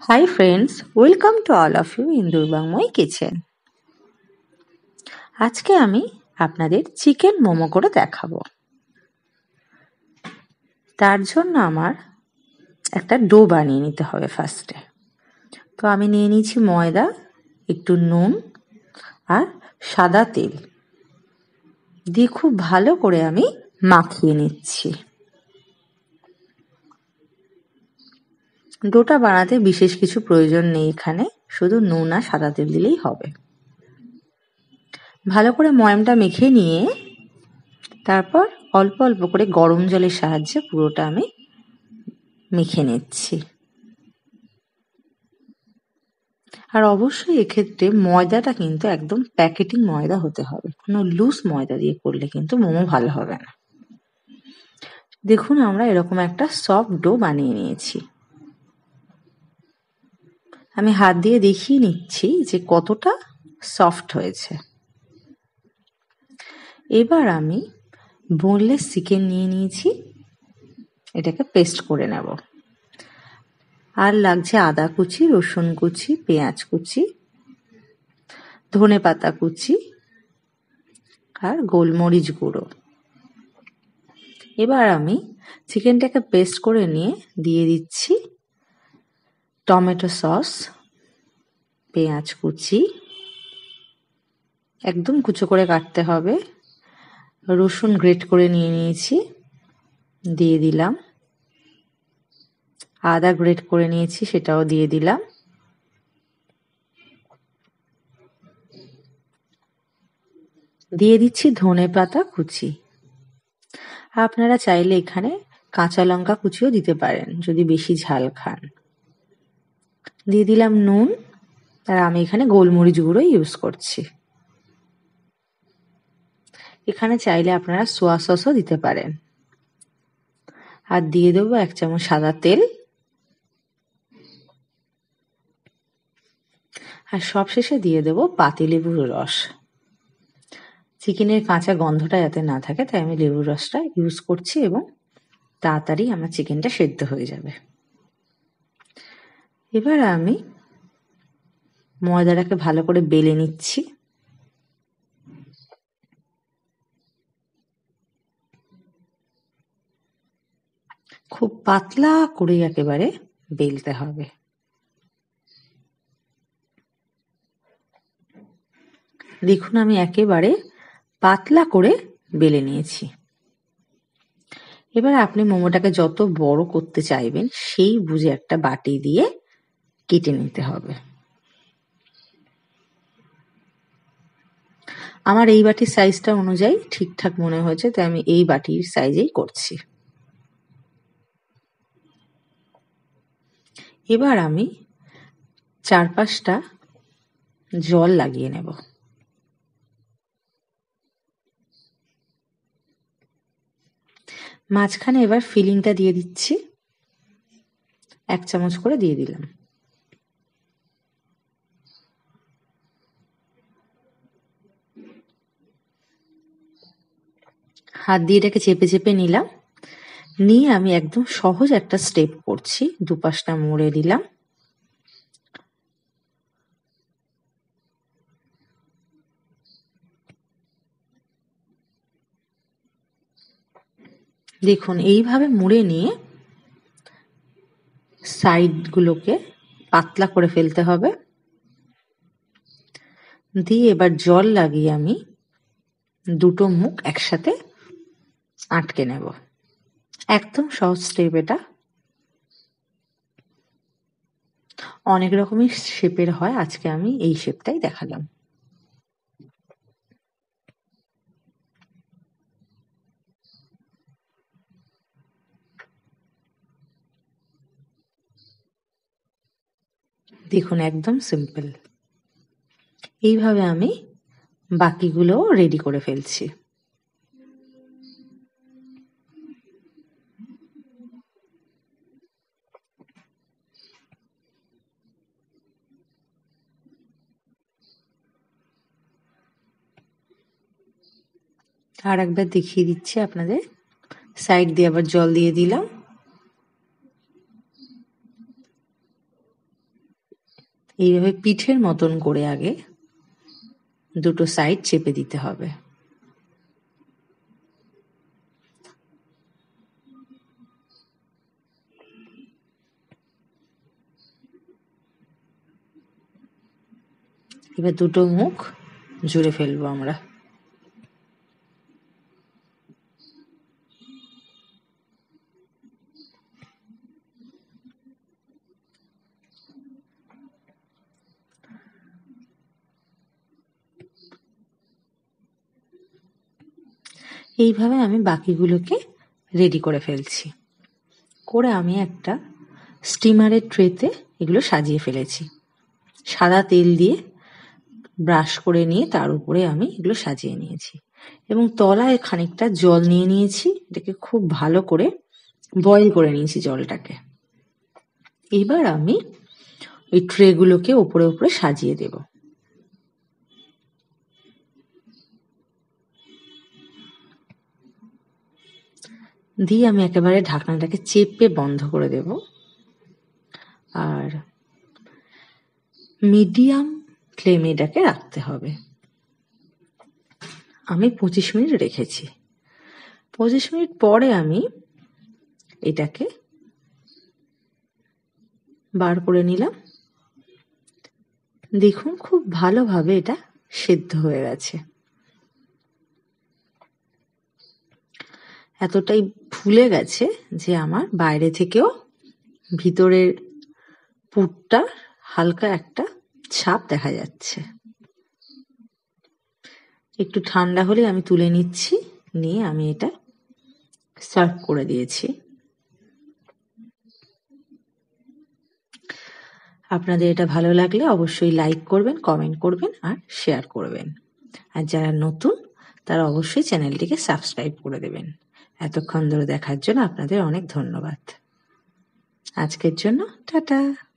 Hi friends, welcome to all of you in দুর্বাংময় kitchen. আজকে আমি আপনাদের চিকেন মোমো করে দেখাবো। তার জন্য আমার একটা ডো বানিয়ে নিতে হবে ফার্স্টে। তো আমি নিয়ে নিয়েছি ময়দা, একটু নুন আর সাদা তেল দিয়ে খুব ভালো করে আমি মাখিয়ে নিচ্ছি। ডোটা বানাতে বিশেষ কিছু প্রয়োজন নেই, এখানে শুধু নুন আর সাদা তেল দিলেই হবে। ভালো করে ময়ামটা মেখে নিয়ে তারপর অল্প অল্প করে গরম জলের সাহায্যে পুরোটা আমি মেখে নিচ্ছি। আর অবশ্যই এক্ষেত্রে ময়দাটা কিন্তু একদম প্যাকেটিং ময়দা হতে হবে, কোনো লুজ ময়দা দিয়ে করলে কিন্তু মোমো ভালো হবে না। দেখুন আমরা এরকম একটা সফট ডো বানিয়ে নিয়েছি। আমি হাত দিয়ে দেখিয়ে নিচ্ছি যে কতটা সফট হয়েছে। এবার আমি বোনলেস চিকেন নিয়ে নিয়েছি, এটাকে পেস্ট করে নেব। আর লাগছে আদা কুচি, রসুন কুচি, পেঁয়াজ কুচি, ধনেপাতা কুচি আর গোলমরিচ গুঁড়ো। এবার আমি চিকেনটাকে পেস্ট করে নিয়ে দিয়ে দিচ্ছি টমেটো সস, পেঁয়াজ কুচি, একদম কুচো করে কাটতে হবে, রসুন গ্রেট করে নিয়ে নিয়েছি দিয়ে দিলাম, আদা গ্রেট করে নিয়েছি সেটাও দিয়ে দিলাম, দিয়ে দিচ্ছি ধনেপাতা কুচি। আপনারা চাইলে এখানে কাঁচা লঙ্কা কুচিও দিতে পারেন যদি বেশি ঝাল খান। দিয়ে দিলাম নুন, আর আমি এখানে গোলমরিচ গুঁড়ো ইউজ করছি। এখানে চাইলে আপনারা সোয়া সসও দিতে পারেন। আর দিয়ে দেবো 1 চামচ সাদা তেল। আর সবশেষে দিয়ে দেবো পাতিলেবুর রস। চিকেনের কাঁচা গন্ধটা যাতে না থাকে তাই আমি লেবুর রসটা ইউজ করছি এবং তাড়াতাড়ি আমার চিকেনটা সেদ্ধ হয়ে যাবে। এবার আমি ময়দাটাকে ভালো করে বেলে নিচ্ছি। খুব পাতলা করে একেবারে বেলতে হবে। দেখুন আমি একেবারে পাতলা করে বেলে নিয়েছি। এবার আপনি মোমোটাকে যত বড় করতে চাইবেন সেই বুঝে একটা বাটি দিয়ে কেটে নিতে হবে। আমার এই বাটির সাইজটা অনুযায়ী ঠিকঠাক মনে হয়েছে তাই আমি এই বাটির সাইজেই করছি। এবার আমি 4-5টা জল লাগিয়ে নেব। মাঝখানে এবার ফিলিংটা দিয়ে দিচ্ছি, 1 চামচ করে দিয়ে দিলাম। হাত দিয়ে এটাকে চেপে চেপে নিলাম, নিয়ে আমি একদম সহজ একটা স্টেপ করছি। দুপাশটা মুড়ে দিলাম, দেখুন এইভাবে মুড়ে নিয়ে সাইডগুলোকে পাতলা করে ফেলতে হবে। দিয়ে এবার জল লাগিয়ে আমি দুটো মুখ একসাথে আটকে নেব। একদম সহজ স্টেপ এটা। অনেক রকমের শেপের হয়, আজকে আমি এই শেপটাই দেখালাম। দেখুন একদম সিম্পল। এইভাবে আমি বাকিগুলো রেডি করে ফেলছি। আর একবার দেখিয়ে দিচ্ছি আপনাদের। সাইড দিয়ে আবার জল দিয়ে দিলাম। এইভাবে পিঠের মতন করে আগে দুটো সাইড চেপে দিতে হবে। এবার দুটো মুখ জুড়ে ফেলবো আমরা। এইভাবে আমি বাকিগুলোকে রেডি করে ফেলছি। করে আমি একটা স্টিমারের ট্রেতে এগুলো সাজিয়ে ফেলেছি। সাদা তেল দিয়ে ব্রাশ করে নিয়ে তার উপরে আমি এগুলো সাজিয়ে নিয়েছি এবং তলায় খানিকটা জল নিয়ে নিয়েছি। এটাকে খুব ভালো করে বয়েল করে নিয়েছি জলটাকে। এবার আমি ওই ট্রেগুলোকে ওপরে ওপরে সাজিয়ে দেব। দিয়ে আমি একেবারে ঢাকনাটাকে চেপে বন্ধ করে দেব। আর মিডিয়াম ফ্লেমে এটাকে রাখতে হবে। আমি 25 মিনিট রেখেছি। 25 মিনিট পরে আমি এটাকে বার করে নিলাম। দেখুন খুব ভালোভাবে এটা সেদ্ধ হয়ে গেছে। এতটাই ফুলে গেছে যে আমার বাইরে থেকেও ভিতরের পুরটা হালকা একটা ছাপ দেখা যাচ্ছে। একটু ঠান্ডা হলে আমি তুলে নিচ্ছি, নিয়ে আমি এটা সার্ভ করে দিয়েছি। আপনাদের এটা ভালো লাগলে অবশ্যই লাইক করবেন, কমেন্ট করবেন আর শেয়ার করবেন। আর যারা নতুন তারা অবশ্যই চ্যানেলটিকে সাবস্ক্রাইব করে দেবেন। এতক্ষণ ধরে দেখার জন্য আপনাদের অনেক ধন্যবাদ। আজকের জন্য টাটা।